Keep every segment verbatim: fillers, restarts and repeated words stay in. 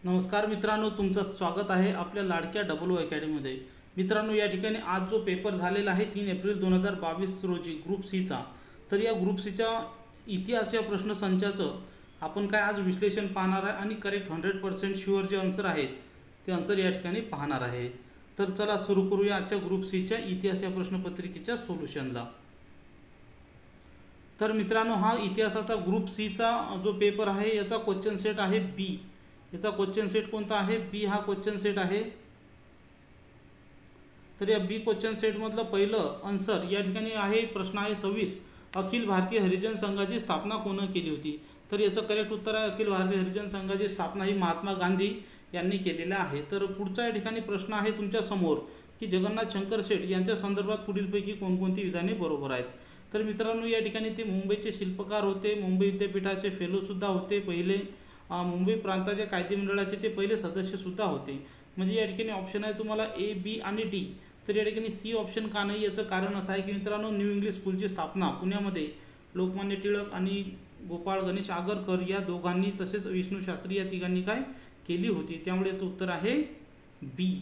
नमस्कार मित्रांनो, तुमचं स्वागत आहे आपल्या लाडक्या डबल ओ अकॅडमीमध्ये। मित्रांनो, या ठिकाणी आज जो पेपर झालेला आहे तीन एप्रिल दोन हजार बावीस रोजी ग्रुप सीचा, तर या ग्रुप सीच्या इतिहास या प्रश्नसंचाचं आपण काय आज विश्लेषण पाहणार आहे आणि करेक्ट हंड्रेड पर्सेंट शुअर जे आन्सर आहेत ते आन्सर या ठिकाणी पाहणार आहे। तर चला सुरू करूया आजच्या ग्रुप सीच्या इतिहास या प्रश्नपत्रिकेच्या सोल्युशनला। तर मित्रांनो, हा इतिहासाचा ग्रुप सीचा जो पेपर आहे याचा क्वेश्चन सेट आहे बी। याचा क्वेश्चन सेट कोणता आहे? बी हा क्वेश्चन सेट आहे। तर या बी क्वेश्चन सेट मधलं पहिलं आन्सर या ठिकाणी आहे, प्रश्न आहे सव्वीस, अखिल भारतीय हरिजन संघाची स्थापना कोणी केली होती? तर याचं करेक्ट उत्तर आहे अखिल भारतीय हरिजन संघाची स्थापना ही महात्मा गांधी यांनी केलेली आहे। तर पुढचा या ठिकाणी प्रश्न आहे तुमच्या समोर की जगन्नाथ शंकर शेठ यांच्या संदर्भात पुढीलपैकी कोणकोणती विधाने बरोबर आहेत? तर मित्रांनो, या ठिकाणी ते मुंबईचे शिल्पकार होते, मुंबई विद्यापीठाचे फेलो सुद्धा होते, पहिले मुंबई प्रांताच्या कायदे मंडळाचे ते पहिले सदस्य सुद्धा होते। म्हणजे या ठिकाणी ऑप्शन आहे तुम्हाला ए, बी आणि डी। तर या ठिकाणी सी ऑप्शन का नाही याचं कारण असं आहे की मित्रांनो, न्यू इंग्लिश स्कूलची स्थापना पुण्यामध्ये लोकमान्य टिळक आणि गोपाळ गणेश आगरकर या दोघांनी तसेच विष्णू शास्त्री या तिघांनी काय केली होती, त्यामुळे याचं उत्तर आहे बी।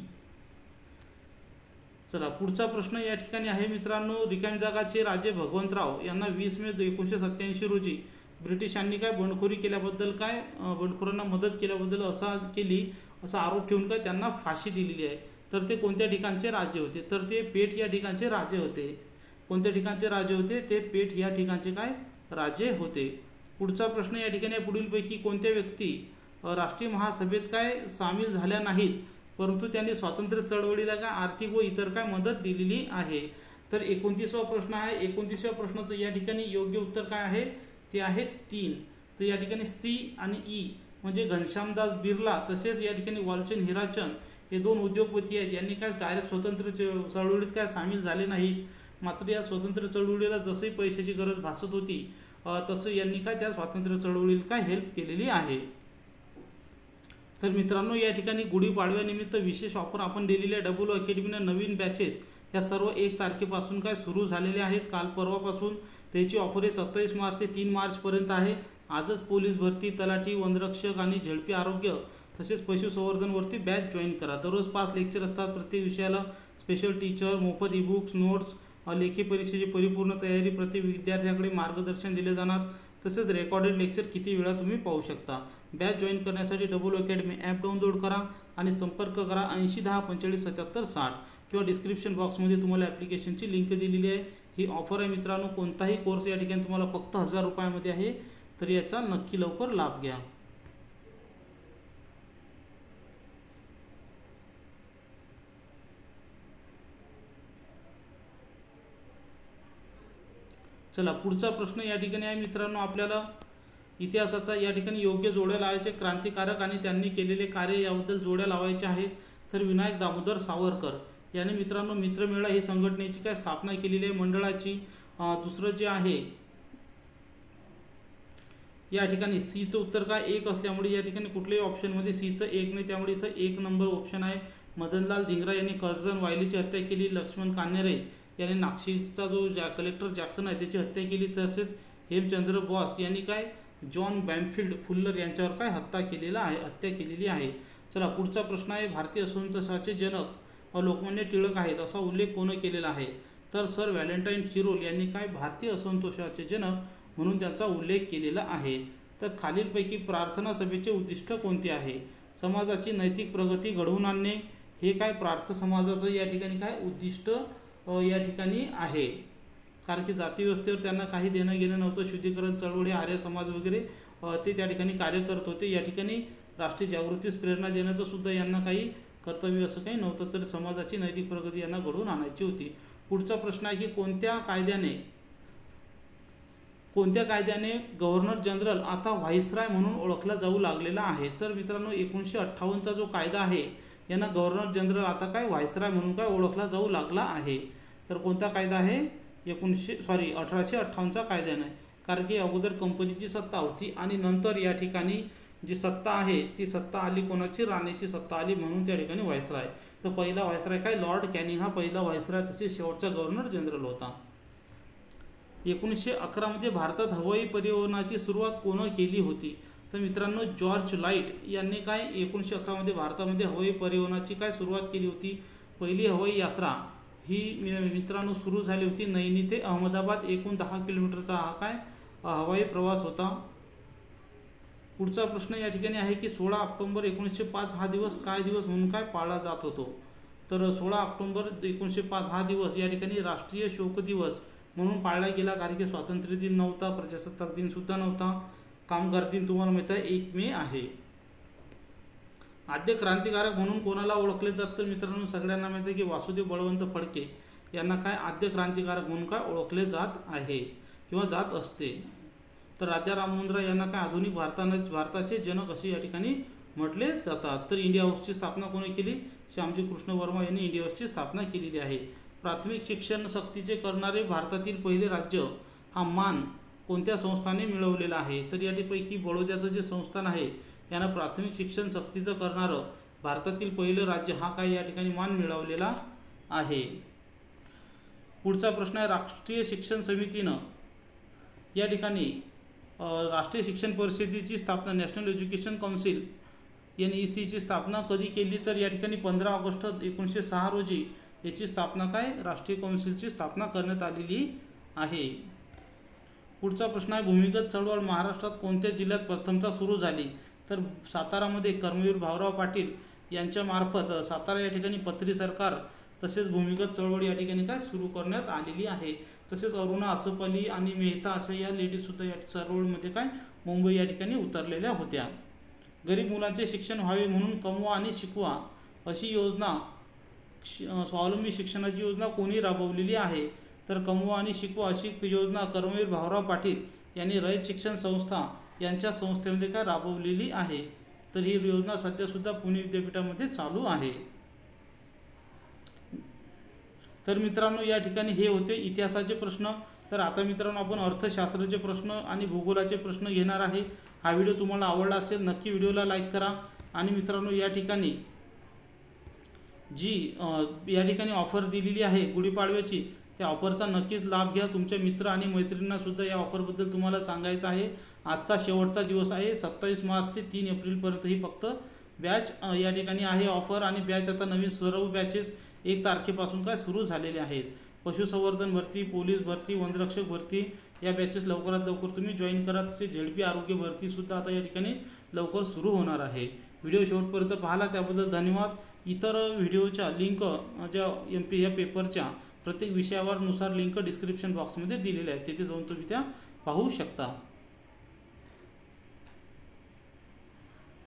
चला पुढचा प्रश्न या ठिकाणी आहे मित्रांनो, रिकाम्या जागाचे राजे भगवंतराव यांना वीस मे एकोणीसशे सत्त्याऐंशी रोजी ब्रिटिशांनी काय बंडखोरी केल्याबद्दल काय बंडखोरांना मदत केल्याबद्दल असा केली असा आरोप ठेवून काय त्यांना फाशी दिलेली आहे। तर ते कोणत्या ठिकाणचे राजे होते? तर ते पेठ या ठिकाणचे राजे होते। कोणत्या ठिकाणचे राजे होते? ते पेठ या ठिकाणचे काय राजे होते। पुढचा प्रश्न या ठिकाणी पुढीलपैकी कोणत्या व्यक्ती राष्ट्रीय महासभेत काय सामील झाल्या नाहीत परंतु त्यांनी स्वातंत्र्य चळवळीला काय आर्थिक व इतर काय मदत दिलेली आहे? तर एकोणतीसवा प्रश्न आहे। एकोणतीसव्या प्रश्नाचं या ठिकाणी योग्य उत्तर काय आहे? ते आहे तीन। तर या ठिकाणी सी आणि ई म्हणजे घनश्यामदास बिर्ला तसेच या ठिकाणी वालचंद हिराचंद हे दोन उद्योगपती आहेत, यांनी काय डायरेक्ट स्वतंत्र चळवळीत काय सामील झाले नाहीत, मात्र या स्वतंत्र चळवळीला जसंही पैशाची गरज भासत होती तसं यांनी काय त्या स्वातंत्र्य चळवळीला काय हेल्प केलेली आहे। तर मित्रांनो, या ठिकाणी गुढीपाडव्यानिमित्त विशेष ऑफर आपण दिलेल्या डबल अकॅडमीनं नवीन बॅचेस या सर्व एक तारखेपासून काय सुरू झालेले आहेत, काल परवापासून। त्याची ऑफर आहे सत्तावीस मार्च ते तीन मार्चपर्यंत आहे। आजच पोलीस भरती, तलाठी, वनरक्षक आणि झडपी आरोग्य तसेच पशुसंवर्धनवरती बॅच जॉईन करा। दररोज पाच लेक्चर असतात, प्रत्येक विषयाला स्पेशल टीचर, मोफत ई बुक्स, नोट्स, लेखी परीक्षेची परिपूर्ण तयारी, प्रत्येक विद्यार्थ्याकडे मार्गदर्शन दिले जाणार, तसेच रेकॉर्डेड लेक्चर किती वेळा तुम्ही पाहू शकता। बॅच जॉईन करण्यासाठी डबल अकॅडमी ॲप डाउनलोड करा आणि संपर्क करा ऐंशी दहा पंचेचाळीस सत्याहत्तर साठ किंवा डिस्क्रिप्शन बॉक्समध्ये तुम्हाला ॲप्लिकेशनची लिंक दिलेली आहे। ही ऑफर आहे मित्रांनो, कोणताही कोर्स या ठिकाणी तुम्हाला फक्त हजार रुपयामध्ये आहे, तर याचा नक्की लवकर लाभ घ्या। चला पुढचा प्रश्न या ठिकाणी आहे मित्रांनो, आपल्याला इतिहासाचा या ठिकाणी योग्य जोड्या लावायचे, क्रांतिकारक आणि त्यांनी केलेले कार्य याबद्दल जोड्या लावायच्या आहेत। तर विनायक दामोदर सावरकर याने मित्रांनो मित्रमेळा ही संघटनेची काय स्थापना केलेली आहे मंडळाची। दुसरं जे आहे या ठिकाणी सीचं उत्तर काय एक असल्यामुळे या ठिकाणी कुठल्याही ऑप्शनमध्ये सीचं एक नाही, त्यामुळे इथं एक नंबर ऑप्शन आहे। मदनलाल धिंगरा यांनी कर्जन वायलीची हत्या केली, लक्ष्मण कान्हेरे यांनी नागशीचा जो जॅ कलेक्टर जॅक्सन आहे त्याची हत्या केली, तसेच हेमचंद्र बॉस यांनी काय जॉन बॅमफिल्ड फुल्लर यांच्यावर काय हत्या केलेला आहे हत्या केलेली आहे। चला पुढचा प्रश्न आहे, भारतीय असंतोषाचे जनक लोकमान्य टिळक आहेत असा उल्लेख कोणी केलेला आहे? तर सर व्हॅलेंटाईन चिरोल यांनी काय भारतीय असंतोषाचे जनक म्हणून त्यांचा उल्लेख केलेला आहे। तर खालीलपैकी प्रार्थना सभेचे उद्दिष्ट कोणते आहे? समाजाची नैतिक प्रगती घडवून आणणे हे काय प्रार्थ समाजाचं या ठिकाणी काय उद्दिष्ट या ठिकाणी आहे, कारण की जाती व्यवस्थेवर त्यांना काही देणं घेणं नव्हतं। शुद्धीकरण चळवळी, आर्य समाज वगैरे ते त्या ठिकाणी कार्य करत होते। या ठिकाणी राष्ट्रीय जागृतीस प्रेरणा देण्याचं सुद्धा यांना काही कर्तव्य असं काही नव्हतं, तर समाजाची नैतिक प्रगती यांना घडवून आणायची होती। पुढचा प्रश्न आहे की कोणत्या कायद्याने कोणत्या कायद्याने गव्हर्नर जनरल आता व्हाईसराय म्हणून ओळखला जाऊ लागलेला आहे? तर मित्रांनो, एकोणीसशे अठ्ठावन्नचा जो कायदा आहे यांना गव्हर्नर जनरल आता काय व्हाईसराय म्हणून काय ओळखला जाऊ लागला आहे। तर कोणता कायदा आहे? एकोणीसशे सॉरी अठराशे अठ्ठावन्नचा कायद्याने, कारण की अगोदर कंपनीची सत्ता होती आणि नंतर या ठिकाणी जी सत्ता आहे ती सत्ता आली कोणाची? राणीची सत्ता आली, म्हणून त्या ठिकाणी व्हाईसराय। तर पहिला व्हाईसराय काय लॉर्ड कॅनिंग हा पहिला व्हाईसराय, तसेच शेवटचा गव्हर्नर जनरल होता। एकोणीसशे अकरा मध्ये भारतात हवाई परिवहनाची सुरुवात कोण केली होती? तर मित्रांनो जॉर्ज लाईट यांनी काय एकोणीसशे अकरामध्ये भारतामध्ये हवाई परिवहनाची काय सुरुवात केली होती। पहिली हवाई यात्रा ही मित्रांनो सुरू झाली होती नैनी ते अहमदाबाद, एकूण दहा किलोमीटरचा हा काय हवाई प्रवास होता। पुढचा प्रश्न या ठिकाणी आहे की सोळा ऑक्टोबर एकोणीसशे पाच हा दिवस काय दिवस म्हणून काय पाळला जात होतो। तर सोळा ऑक्टोबर एकोणीसशे पाच हा दिवस या ठिकाणी राष्ट्रीय शोक दिवस म्हणून पाळला गेला, कारण की स्वातंत्र्य दिन नव्हता, प्रजासत्ताक दिन सुद्धा नव्हता, कामगार दिन तुम्हाला माहिती आहे एक मे आहे। आद्य क्रांतिकारक म्हणून कोणाला ओळखले जातं मित्रांनो, सगळ्यांना माहिती आहे की वासुदेव बळवंत फडके यांना काय आद्य क्रांतिकारक म्हणून काय ओळखले जात आहे किंवा जात असते। तर राजा राममोहन राय यांना काय आधुनिक भारतानं भारताचे जनक असे या ठिकाणी म्हटले जातात। तर इंडिया हाऊसची स्थापना कोणी केली, श्यामजी कृष्ण वर्मा यांनी इंडिया हाऊसची स्थापना केलेली आहे। प्राथमिक शिक्षण सक्तीचे करणारे भारतातील पहिले राज्य हा मान कोणत्या संस्थाने मिळवलेला आहे। तर यापैकी बडोद्याचं जे संस्थान आहे यांना प्राथमिक शिक्षण सक्तीचं करणारं भारतातील पहिलं राज्य हा काय या ठिकाणी मान मिळवलेला आहे। पुढचा प्रश्न आहे राष्ट्रीय शिक्षण समितीनं या ठिकाणी राष्ट्रीय शिक्षण परिषदेची स्थापना National Education Council N E सीची स्थापना कधी केली। तर या ठिकाणी पंधरा ऑगस्ट एकोणीसशे सहा रोजी याची स्थापना काय राष्ट्रीय काउन्सिलची स्थापना करण्यात आलेली आहे। पुढचा प्रश्न आहे भूमिगत चळवळ महाराष्ट्रात कोणत्या जिल्ह्यात प्रथमतः सुरू झाली। तर सातारामध्ये कर्मवीर भाऊराव पाटील यांच्या मार्फत सातारा या ठिकाणी पत्री सरकार तसेच भूमिगत चळवळ या ठिकाणी काय सुरू करण्यात आलेली आहे। तसेच अरुणा असफ अली आणि मेहता अशा या लेडीज सुद्धा या चळवळीमध्ये काय मुंबई या ठिकाणी उतरलेल्या होत्या। गरीब मुलांचे शिक्षण व्हावे म्हणून कमवा आणि शिकवा अशी योजना स्वावलंबी शिक्षणाची योजना कोणी राबवलेली आहे। तर कमवा आणि शिकवा अशी योजना कर्मवीर भाऊराव पाटील यांनी रयत शिक्षण संस्था यांच्या संस्थेमध्ये काय राबवलेली आहे। तर ही योजना सध्या सुद्धा पुणे विद्यापीठामध्ये चालू आहे। तर मित्रांनो या ठिकाणी हे होते इतिहासाचे प्रश्न। तर आता मित्रांनो आपण अर्थशास्त्राचे प्रश्न आणि भूगोलाचे प्रश्न घेणार आहे। हा व्हिडिओ तुम्हाला आवडला असेल नक्की व्हिडिओला लाईक करा आणि मित्रांनो या ठिकाणी जी या ठिकाणी ऑफर दिलेली आहे गुढीपाडव्याची त्या ऑफरचा नक्कीच लाभ घ्या। तुमच्या मित्र आणि मैत्रिणींना सुद्धा या ऑफरबद्दल तुम्हाला सांगायचं आहे। आजचा शेवटचा दिवस आहे सत्तावीस मार्च ते तीन एप्रिलपर्यंत ही फक्त बॅच या ठिकाणी आहे ऑफर आणि बॅच आता नवीन सर्व बॅचेस एक तारखेपासून काय सुरू झालेले आहेत। पशुसंवर्धन भरती, पोलीस भरती, वनरक्षक भरती या बॅचेस लवकरात लवकर तुम्ही जॉईन करा। तसेच झेडपी आरोग्य भरती सुद्धा आता या ठिकाणी लवकर सुरू होणार आहे। व्हिडिओ शेवटपर्यंत पाहिला त्याबद्दल धन्यवाद। इतर व्हिडिओच्या लिंक ज्या एम पी या पेपरच्या प्रत्येक विषयावर नुसार लिंक डिस्क्रिप्शन बॉक्समध्ये दिलेल्या आहेत, तिथे जाऊन तुम्ही त्या पाहू शकता।